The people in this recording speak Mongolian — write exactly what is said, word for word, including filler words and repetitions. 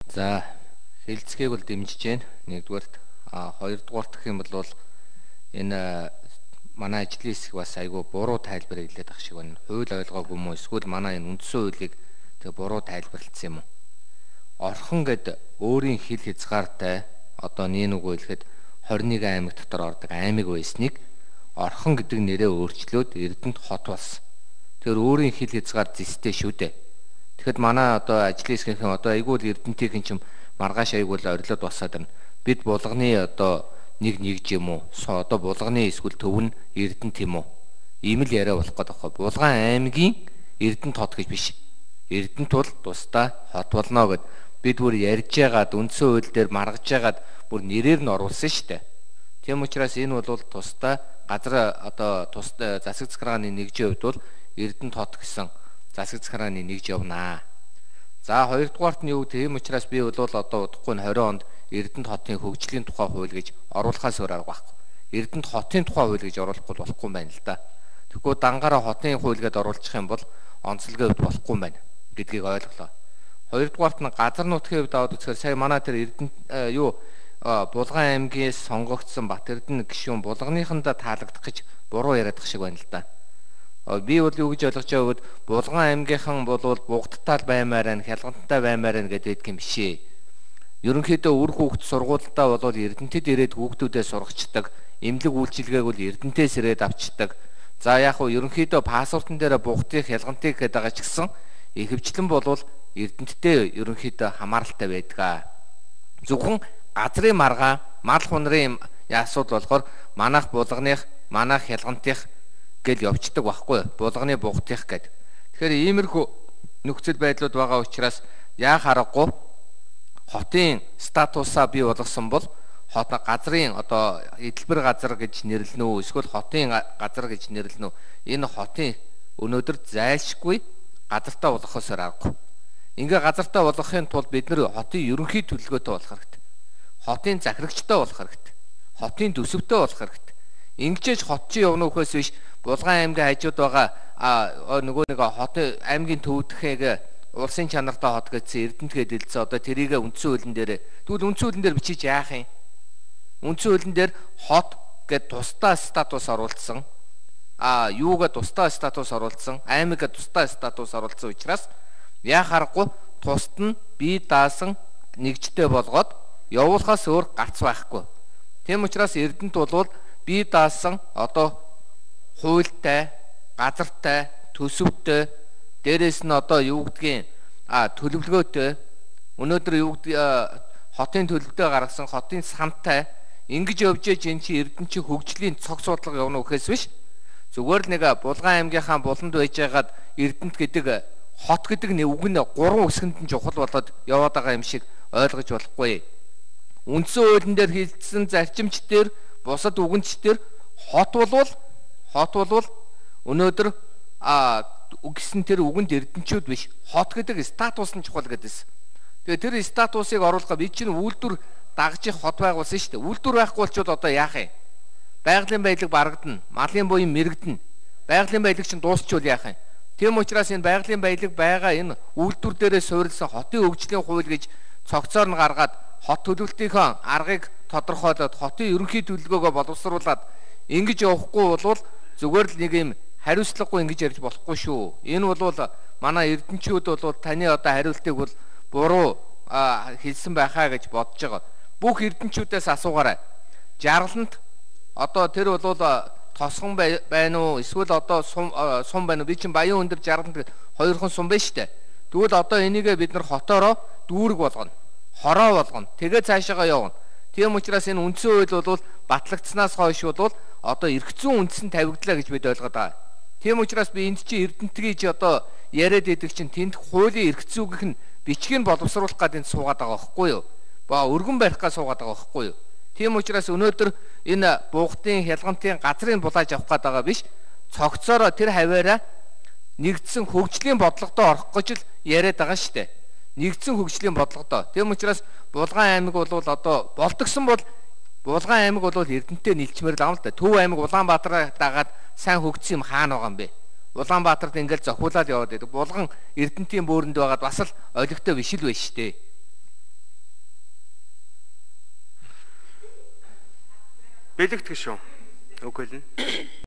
За хэлцгээг бол дэмжиж байна. Нэгдүгээрт а хоёрдугаарт гэх юм бол энэ манай ажлын хэсэг бас айгүй буруу тайлбар хэлээд ах шиг байна. Хууль ойлгоогүй юм уу? Эсвэл манай энэ үндсэн хуулийг тэг буруу тайлбарлалцсан юм уу? Орхон гэд өөрийн хил хязгаартай одоо нэг үг хэлэхэд двадцать один аймаг дотор ордог аймаг байсныг Орхон гэдэг нэрээ өөрчлөөд Эрдэнэт хот болсон. Тэгэхээр өөрийн хил хязгаар зэстэй шүү дээ. Тэгэхэд манай одоо ажлын хэсгийнхэн одоо айгүй л Эрдэнэтийн чим маргааш айгүй л орилоод басаад байна. Бид булганы одоо нэг нэгж юм уу? Одоо булганы эсвэл төв нь Эрдэнэт юм уу? Ийм л яриа болох гэдэг байна. Булган аймгийн Эрдэнэт хот гэж биш. Эрдэнэт бол тусдаа хот болно гэд бид бүр ярьж байгаад үндсэн хууль дээр маргаж байгаад бүр нэрээр нь оруулсан шүү дээ. Тийм учраас энэ бол тусдаа газар одоо тусдаа засаг захиргааны нэгжийн хувьд бол Эрдэнэт хот гэсэн засаг захиргааны нэгж явнаа. За хоёрдугаарт нь юу тийм учраас би бол одоо удахгүй нь двадцать онд Эрдэнэт хотын хөгжлийн тухай хууль гэж оруулахаас өөр арга байхгүй. Эрдэнэт хотын тухай хууль гэж оруулахгүй болохгүй юм байна л да. Тэгэхгүй дангаараа хотын хууль гэдээ оруулчих юм бол онцлогийн хувьд болохгүй юм байна гэдгийг ойлголоо. Хоёрдугаарт нь газар нутгийн хувьд аваад үзэхээр сая манай тэр Эрдэнэт юу Булган аймгээс сонгогдсон Батэрдэн гишүүн булганыхандаа таалагдах гэж буруу яриад ах шиг байна л да. Би бол юу гэж ойлгож байгааг Булган аймгийнхан бол бугдтаал баймаар нь хялганттай баймаар нь гэдэг юм бишээ. Ерөнхийдөө үр хүүхд сургуультай бол Эрдэнэтэд ирээд хүүхдүүдээ сургачдаг, эмнэлэг үйлчилгээг бол Эрдэнэтээс ирээд авчдаг. За яг хуу ерөнхийдөө паспортон дээр бугтыг хялгантыг гэдэг байгаа ч гэсэн ихэвчлэн бол Эрдэнэттэй ерөнхийдөө хамааралтай байдаг. Зөвхөн газрын маргаа, мал хунрын асуудал болохоор манайх булганых, манайх хялгантих гэл явцдаг байхгүй булганы бугтих гэд. Тэгэхээр иймэрхүү нөхцөл байдлууд байгаа учраас яа харахгүй хотын статусаа бий болгосон бол хот газрын одоо эдэлбэр газар гэж нэрлэнэ үү эсвэл хотын газар гэж нэрлэнэ үү? Энэ хотын өнөөдөр зайлшгүй газартаа болгохоос аргагүй. Ингээ газартаа болгохын тулд бид нэр хотын ерөнхий төлөвлөгөөтэй болох хэрэгтэй. Хотын захирагчтай болох хэрэгтэй. Хотын төсөвтэй болох хэрэгтэй. Ингэжээж хот чи явна үхээс биш Булган аймгийн хажууд байгаа нөгөө нэг хотын аймгийн төвдөхийг улсын чанартай хот гэсэн Эрдэнэт гэдэлцээ одоо тэрийг үндсэн хуулийн дээр тэгвэл үндсэн хуулийн дээр бичиж яах юм? Үндсэн хуулийн дээр хот гэд тусдаа статус оруулсан. А юугаа тусдаа статус оруулсан? Аймаг гэд тусдаа статус оруулсан учраас яа харахгүй тусад нь бие даасан нэгжтэй болгоод явуулахаас өөр гарц байхгүй. Тийм учраас Эрдэнэт бол бие даасан одоо хуультай, газартай, төсөвтэй, дээрээс нь одоо юу гэдгийг а төлөвлөгөөтэй өнөөдөр юу гэдэг хотын төлөвлөлтөө гаргасан хотын сантай ингэж явж ээж эн чи Эрдэнэт хөгжлийн цог судлага явна гэхээс биш зүгээр л нэг Булган аймгийнхаа буланд байж байгаад Эрдэнэт гэдэг хот гэдэг нэг үг нь гурван үсгэнд нь чухал болоод яваад байгаа юм шиг ойлгож болохгүй. Үндсэн хуулийн дээр хэлсэн зарчимч дээр бусад үгэнч дээр хот болвол хот болвол өнөөдөр а үгсэн тэр үгэнд эрдэнчүүд биш хот гэдэг статус нь чухал гэдээс. Тэгээ тэр статусыг оруулах би чинь үйлдвэр дагж их хот байгуулсан шүү дээ. Үйлдвэр байхгүй болчихвол одоо яах юм? Байгалийн баялаг барагдана, малын буян мэрэгдэнэ. Байгалийн баялаг чинь дуусчвал яах юм? Тийм учраас энэ байгалийн баялаг байгаа энэ үйлдвэр дээрээ суурилсан хотын хөгжлийн хууль гэж цогцоор нь гаргаад хот төлөвлөлтийнхөө аргыг тодорхойлоод хотын ерөнхий төлөвлөгөөгөө боловсруулад ингэж явахгүй бол зүгээр л нэг юм хариуцлагагүй ингэж ярьж болохгүй шүү. Энэ бол манай эрдэнчүүд бол таны одоо хариултыг бол буруу хэлсэн байхаа гэж бодож байгаа. Бүх эрдэнчүүдээс асуугаарай. Жаргаланд одоо тэр бол тосгон байна уу? Эсвэл одоо сум байна уу? Би чинь Баян өндөр жаргаланд хоёрхан сум байна шүү дээ. Тэгвэл одоо энийгээ бид нар хотоороо дүүрэг болгоно. Хороо болгоно. Тэгээ цаашаага явна. Тийм учраас энэ үндсэн хууль бол батлагдсанаас хойш бол одоо эрх зүйн үндсэн тавигдлаа гэж бид ойлгоод байгаа. Тийм учраас би энд чи Эрдэнэтгийн чи одоо яриад идэг чинь тэнд хуулийн эрх зүйгийнх нь бичгийг боловсруулах гэдэг суугаад байгаа байхгүй юу? Ба өргөн барих гэж суугаад байгаа байхгүй юу? Тийм учраас өнөөдөр энэ бугтын хялгантын газрыг булааж авах гээд байгаа биш. Цогцороо тэр хаваараа нэгдсэн хөгжлийн бодлогодоо орох гэж л яриад байгаа шүү дээ. Нэгдсэн хөгжлийн бодлогодоо. Тийм учраас Булган аймаг бол одоо болтгсон бол Булган аймаг бол Эрдэнэтэй нийлчмээр л аав л да. Төв аймаг Улаанбаатараа дагаад сайн хөгжсөн юм хаана байгаа юм бэ? Улаанбаатарт ингээл зохиулаад яваад байдаг. Булган Эрдэнэтийн бөөрөнд байгаад бас л ойлгохтой биш л байж штэ. Бэлэгдэх шүү. Үг хэлнэ.